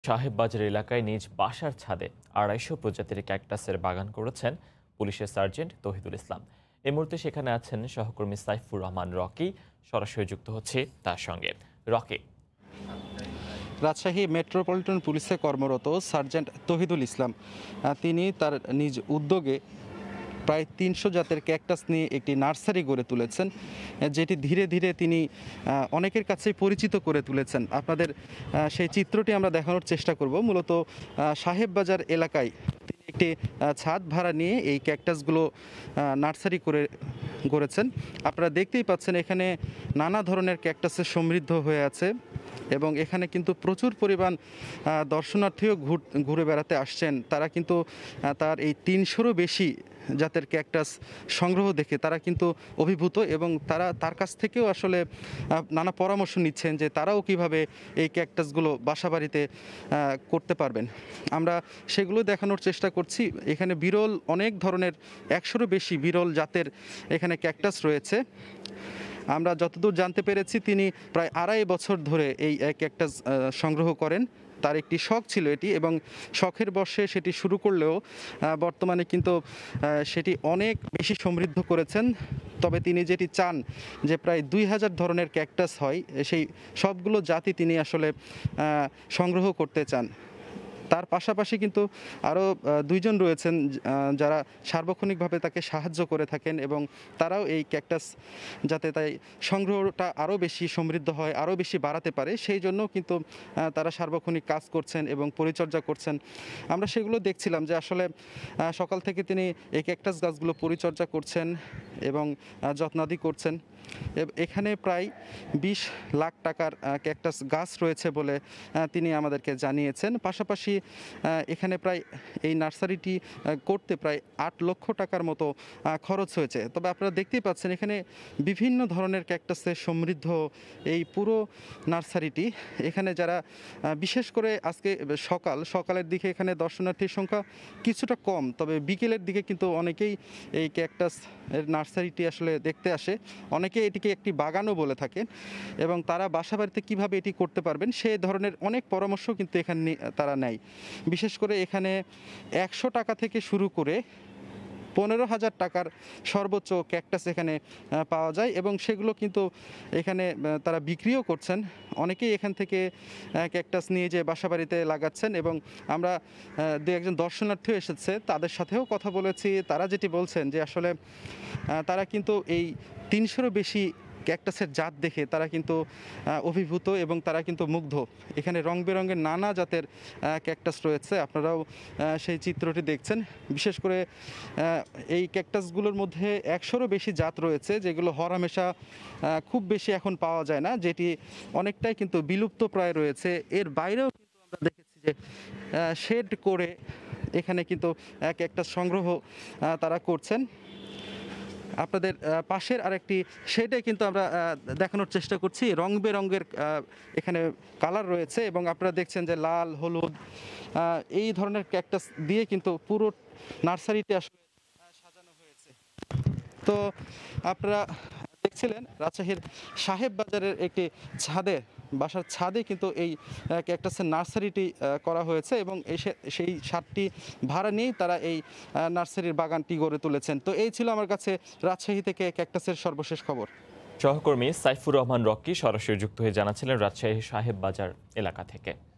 সাহেববাজার এলাকায় নিজ বাসার ছাদে ২৫০ প্রজাতির ক্যাকটাসের বাগান করেছেন পুলিশের সার্জেন্ট তহিদুল ইসলাম। এই মুহূর্তে সেখানে আছেন সহকর্মী সাইফুর রহমান রকি। সরাসরি যুক্ত হচ্ছে তার সঙ্গে। রকি, রাজশাহী মেট্রোপলিটন পুলিশে কর্মরত সার্জেন্ট তহিদুল ইসলাম তিনি তার নিজ উদ্যোগে প্রায় ৩০০ জাতের ক্যাকটাস নিয়ে একটি নার্সারি গড়ে তুলেছেন, যেটি ধীরে ধীরে তিনি অনেকের কাছেই পরিচিত করে তুলেছেন। আপনাদের সেই চিত্রটি আমরা দেখানোর চেষ্টা করব। মূলত সাহেববাজার এলাকায় তিনি একটি ছাদ ভাড়া নিয়ে এই ক্যাকটাসগুলো নার্সারি করে গড়েছেন। আপনারা দেখতেই পাচ্ছেন এখানে নানা ধরনের ক্যাকটাসের সমৃদ্ধ হয়ে আছে এবং এখানে কিন্তু প্রচুর পরিমাণ দর্শনার্থীও ঘুরে বেড়াতে আসছেন। তারা কিন্তু তার এই ৩০০রও বেশি জাতের ক্যাকটাস সংগ্রহ দেখে তারা কিন্তু অভিভূত এবং তারা তার কাছ থেকেও আসলে নানা পরামর্শ নিচ্ছেন যে তারাও কিভাবে এই ক্যাকটাসগুলো বাসাবাড়িতে করতে পারবেন। আমরা সেগুলো দেখানোর চেষ্টা করছি। এখানে বিরল অনেক ধরনের ১০০রও বেশি বিরল জাতের এখানে ক্যাকটাস রয়েছে। আমরা যতদূর জানতে পেরেছি তিনি প্রায় ২.৫ বছর ধরে এই ক্যাকটাস সংগ্রহ করেন। তার একটি শখ ছিল এটি এবং শখের বশে সেটি শুরু করলেও বর্তমানে কিন্তু সেটি অনেক বেশি সমৃদ্ধ করেছেন। তবে তিনি যেটি চান যে প্রায় ২০০০ ধরনের ক্যাকটাস হয়, সেই সবগুলো জাতি তিনি আসলে সংগ্রহ করতে চান। তার পাশাপাশি কিন্তু আরও দুইজন রয়েছেন যারা সার্বক্ষণিকভাবে তাকে সাহায্য করে থাকেন এবং তারাও এই ক্যাকটাস যাতে তাই সংগ্রহটা আরও বেশি সমৃদ্ধ হয়, আরও বেশি বাড়াতে পারে, সেই জন্য কিন্তু তারা সার্বক্ষণিক কাজ করছেন এবং পরিচর্যা করছেন। আমরা সেগুলো দেখছিলাম যে আসলে সকাল থেকে তিনি এই ক্যাকটাস গাছগুলো পরিচর্যা করছেন এবং যত্নাদি করছেন। এখানে প্রায় ২০ লাখ টাকার ক্যাকটাস গাছ রয়েছে বলে তিনি আমাদেরকে জানিয়েছেন। পাশাপাশি এখানে প্রায় এই নার্সারিটি করতে প্রায় ৮ লক্ষ টাকার মতো খরচ হয়েছে। তবে আপনারা দেখতেই পাচ্ছেন এখানে বিভিন্ন ধরনের ক্যাকটাসে সমৃদ্ধ এই পুরো নার্সারিটি। এখানে যারা বিশেষ করে আজকে সকালের দিকে এখানে দর্শনার্থীর সংখ্যা কিছুটা কম, তবে বিকেলের দিকে কিন্তু অনেকেই এই ক্যাকটাস এর নার্সারিটি আসলে দেখতে আসে। অনেকে এটিকে একটি বাগানও বলে থাকেন এবং তারা বাসাবাড়িতে কীভাবে এটি করতে পারবেন সেই ধরনের অনেক পরামর্শ কিন্তু এখানে তারা নেয়। বিশেষ করে এখানে ১০০ টাকা থেকে শুরু করে ১৫,০০০ টাকার সর্বোচ্চ ক্যাকটাস এখানে পাওয়া যায় এবং সেগুলো কিন্তু এখানে তারা বিক্রিও করছেন। অনেকেই এখান থেকে ক্যাকটাস নিয়ে যে বাসাবাড়িতে লাগাচ্ছেন এবং আমরা দু একজন দর্শনার্থীও এসেছে, তাদের সাথেও কথা বলেছি। তারা যেটি বলছেন যে আসলে তারা কিন্তু এই ৩০০রও বেশি ক্যাকটাসের জাত দেখে তারা কিন্তু অভিভূত এবং তারা কিন্তু মুগ্ধ। এখানে রং বেরঙের নানা জাতের ক্যাকটাস রয়েছে, আপনারাও সেই চিত্রটি দেখছেন। বিশেষ করে এই ক্যাকটাসগুলোর মধ্যে ১০০রও বেশি জাত রয়েছে যেগুলো হরহামেশা খুব বেশি এখন পাওয়া যায় না, যেটি অনেকটাই কিন্তু বিলুপ্ত প্রায় রয়েছে। এর বাইরেও কিন্তু আমরা দেখেছি যে শেড করে এখানে কিন্তু ক্যাকটাস সংগ্রহ তারা করছেন। আপনাদের পাশের আরেকটি শেডে কিন্তু আমরা দেখানোর চেষ্টা করছি। রং বেরঙের এখানে কালার রয়েছে এবং আপনারা দেখছেন যে লাল, হলুদ এই ধরনের ক্যাকটাস দিয়ে কিন্তু পুরো নার্সারিতে আসলে সাজানো হয়েছে। তো আপনারা দেখছিলেন রাজশাহীর সাহেববাজারের একটি বাসার ছাদে কিন্তু এই ক্যাকটাসের নার্সারিটি করা হয়েছে এবং সেই ছাদটি ভাড়া নিয়েই তারা এই নার্সারির বাগানটি গড়ে তুলেছেন। তো এই ছিল আমার কাছে রাজশাহী থেকে ক্যাকটাসের সর্বশেষ খবর। সহকর্মী সাইফুর রহমান রকি সরাসরি যুক্ত হয়ে জানাচ্ছিলেন রাজশাহী সাহেববাজার এলাকা থেকে।